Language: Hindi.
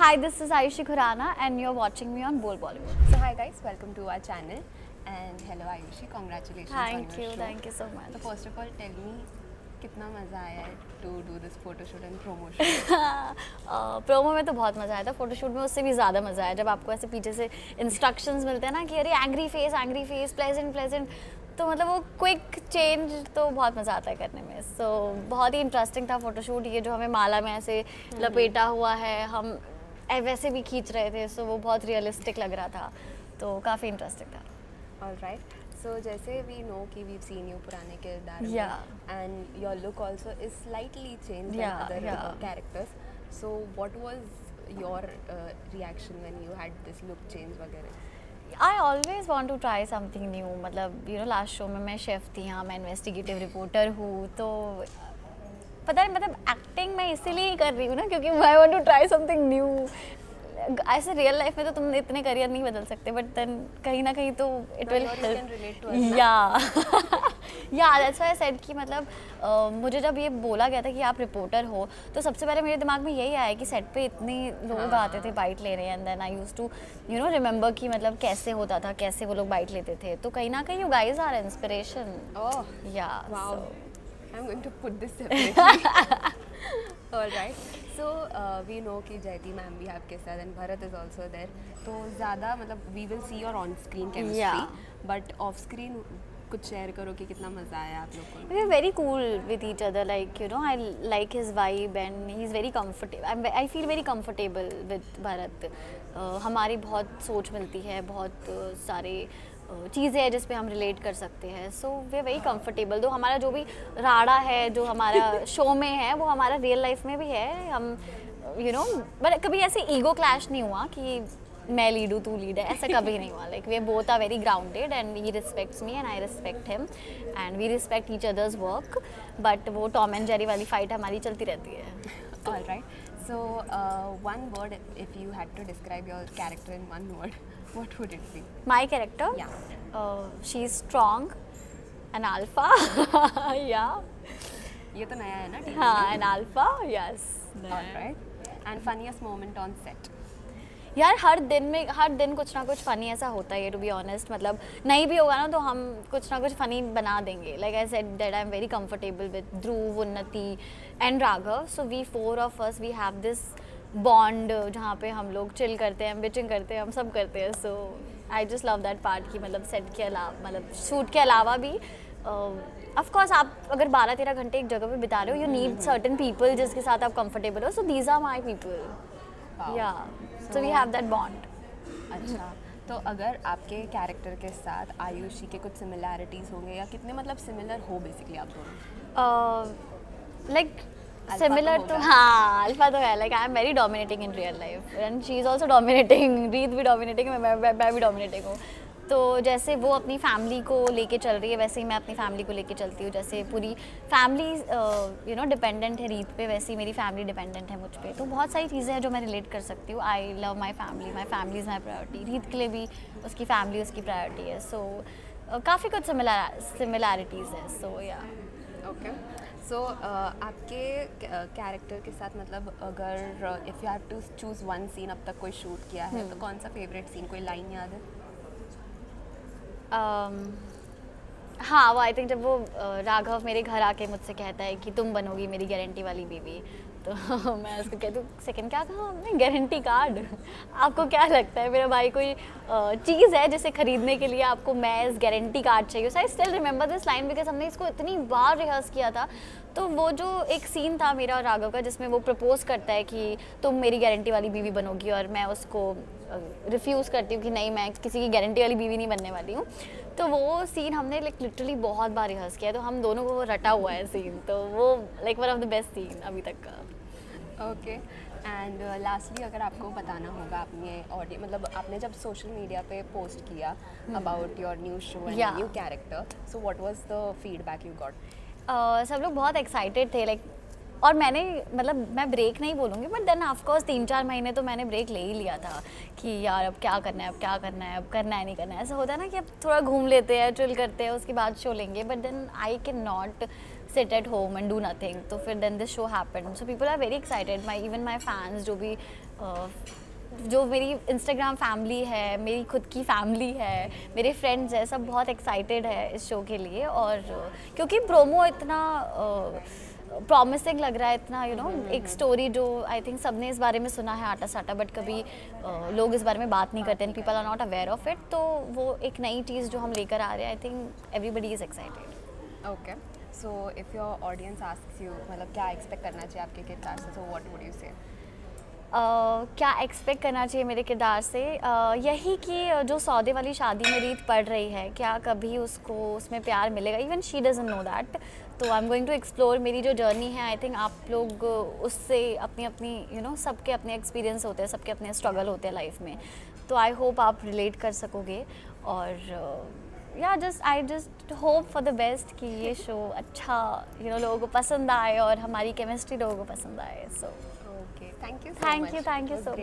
Hi, this is Ayushi Khurana and you're watching me on Bol Bollywood. So hi guys, welcome to our channel and hello Ayushi, congratulations on your show. Thank you so much. So first of all, tell me कितना मज़ा आया है to do this photo shoot and promotion? Promo में तो बहुत मज़ा आया था, फोटोशूट में उससे भी ज़्यादा मज़ा आया जब आपको ऐसे पीछे से इंस्ट्रक्शंस मिलते हैं ना कि अरे एंग्री फेस प्लेजेंट, तो मतलब वो क्विक चेंज तो बहुत मज़ा आता है करने में. सो बहुत ही इंटरेस्टिंग था फोटोशूट. ये जो हमें माला में ऐसे लपेटा हुआ है, हम वैसे भी खींच रहे थे, सो वो बहुत रियलिस्टिक लग रहा था, तो काफ़ी इंटरेस्टिंग था. Alright. So जैसे we know कि we've seen you पुराने किरदार में and your look also is slightly changed than other characters. So what was your reaction when you had this look change वगैरह? I always want to try something new. मतलब you know last show में मैं शेफ थी, हाँ मैं इन्वेस्टिगेटिव रिपोर्टर हूँ, तो पता नहीं मतलब एक्टिंग मैं इसीलिए ही कर रही हूँ ना क्योंकि I want to try something new. ऐसे रियल लाइफ में तो तुम इतने करियर नहीं बदल सकते, बट देन कहीं ना कहीं तो it will help. Yeah that's why I said कि मतलब मुझे जब ये बोला गया था कि आप रिपोर्टर हो, तो सबसे पहले मेरे दिमाग में यही आया कि सेट पे इतने लोग आते थे बाइट ले रहे हैं, and then I used to you know remember कि मतलब कैसे होता था, कैसे वो लोग बाइट लेते थे, तो कहीं ना कहीं you guys are inspiration. I'm going to put this separately. Alright. So we know कि जयती मैम भी आपके साथ and Bharat is also there. तो ज़्यादा मतलब we will see your on screen chemistry, but off screen कुछ शेयर करो कि कितना मज़ा आया आप लोग को. We are very cool with each other, like you know I like his vibe and he's very comfortable. I feel very comfortable with Bharat. हमारी बहुत सोच मिलती है, बहुत सारे चीज़ें हैं जिस पे हम रिलेट कर सकते हैं, so we are very comfortable. तो हमारा जो भी राड़ा है जो हमारा शो में है वो हमारा रियल लाइफ में भी है. हम यू नो बट कभी ऐसे ईगो क्लैश नहीं हुआ कि मैं लीड हूँ तू लीड है, ऐसा कभी नहीं हुआ. Like we both are very grounded and he respects me and I respect him and we respect each others work, but वो टॉम एंड जेरी वाली फाइट हमारी चलती रहती है. Alright. So one word, if you had to describe your character in one word, what would it be? My character? Yeah. She's strong, an alpha. Yeah. ये तो नया है ना? हाँ, an alpha. Yes. Alright. And funniest moment on set? यार हर दिन कुछ ना कुछ फ़नी ऐसा होता है, टू बी ऑनेस्ट. मतलब नहीं भी होगा ना तो हम कुछ ना कुछ फ़नी बना देंगे. Like I said that I am very comfortable with Dhruv, Unnati and Raghav. So we four of us we have this bond जहाँ पे हम लोग चिल करते हैं, बिचिंग करते हैं, हम सब करते हैं. So I just love that part कि मतलब सेट के अलावा मतलब शूट के अलावा भी ऑफ कोर्स आप अगर 12-13 घंटे एक जगह पे बिता रहे हो, यू नीड सर्टेन पीपल जिसके साथ आप कंफर्टेबल हो. So these are my people. Yeah so we have that bond. अच्छा, तो अगर आपके कैरेक्टर के साथ आयुषी के कुछ सिमिलैरिटीज़ होंगे या कितने मतलब सिमिलर हो बेसिकली आप दोनों? लाइक सिमिलर तो हाँ, अल्फा तो है. Like I am very dominating in real life and she is also dominating. Reet भी डोमिनेटिंग है, मैं भी डोमिनेटिंग हूँ. तो जैसे वो अपनी फैमिली को लेके चल रही है वैसे ही मैं अपनी फैमिली को लेके चलती हूँ. जैसे पूरी फैमिली यू नो डिपेंडेंट है रीत पे, वैसे ही मेरी फैमिली डिपेंडेंट है मुझ पे. तो बहुत सारी चीज़ें हैं जो मैं रिलेट कर सकती हूँ. I love my family is my priority. Reet के लिए भी उसकी फैमिली उसकी प्रायोरिटी है. सो काफ़ी कुछ सिमिलैरिटीज़ है. सो या ओके. सो आपके कैरेक्टर के साथ मतलब अगर if you have to choose one scene अब तक कोई शूट किया है तो कौन सा फेवरेट सीन, कोई लाइन याद है? हाँ, वो आई थिंक जब वो राघव मेरे घर आके मुझसे कहता है कि तुम बनोगी मेरी गारंटी वाली बीवी, तो मैं उसको कहती हूँ सेकंड क्या कहा हमने, गारंटी कार्ड. आपको क्या लगता है मेरा भाई कोई चीज़ है जिसे खरीदने के लिए आपको मैं इस गारंटी कार्ड चाहिए? So I still remember this line because हमने इसको इतनी बार रिहर्स किया था. तो वो जो एक सीन था मेरा और राघव का जिसमें वो प्रपोज करता है कि तुम मेरी गारंटी वाली बीवी बनोगी और मैं उसको रिफ्यूज़ करती हूँ कि नहीं मैं किसी की गारंटी वाली बीवी नहीं बनने वाली हूँ. तो वो सीन हमने लाइक लिटरली बहुत बार रिहर्स किया, तो हम दोनों को वो रटा हुआ है सीन. तो वो like one of the best scene अभी तक का. ओके. एंड लास्टली अगर आपको बताना होगा अपने ऑडियो मतलब आपने जब सोशल मीडिया पे पोस्ट किया about your new show and new character, so what was the feedback you got? सब लोग बहुत एक्साइटेड थे लाइक, और मैंने मतलब मैं ब्रेक नहीं बोलूँगी बट देन ऑफकोर्स 3-4 महीने तो मैंने ब्रेक ले ही लिया था कि यार अब क्या करना है, अब करना है नहीं करना है. ऐसा होता है ना कि अब थोड़ा घूम लेते हैं, चिल करते हैं, उसके बाद शो लेंगे. But then I can not sit at home and do nothing. तो फिर then this show happened. So people are very excited. Even my fans जो भी जो मेरी इंस्टाग्राम फैमिली है, मेरी खुद की फैमिली है, मेरे फ्रेंड्स हैं, सब बहुत एक्साइटेड है इस शो के लिए। और क्योंकि प्रोमो इतना प्रॉमिसिंग लग रहा है, इतना एक स्टोरी जो आई थिंक सबने इस बारे में सुना है आटा साटा, बट कभी लोग इस बारे में बात नहीं करते, people are not aware of it. तो वो एक नई चीज़ जो हम लेकर आ रहे हैं, I think everybody is excited. Okay, so if your audience asks you मतलब क्या एक्सपेक्ट करना चाहिए आपके किरदार से, सो व्हाट वुड यू से? क्या एक्सपेक्ट करना चाहिए मेरे किरदार से? यही कि जो सौदे वाली शादी में रीत पड़ रही है, क्या कभी उसको उसमें प्यार मिलेगा? Even she doesn't know that. तो I am going to explore मेरी जो जर्नी है। आई थिंक आप लोग उससे अपनी अपनी सबके अपने एक्सपीरियंस होते हैं, सबके अपने स्ट्रगल होते हैं लाइफ में। तो आई होप आप रिलेट कर सकोगे। और yeah I just hope for the best कि ये शो अच्छा लोगों को पसंद आए और हमारी केमिस्ट्री लोगों को पसंद आए। So okay, thank you thank you so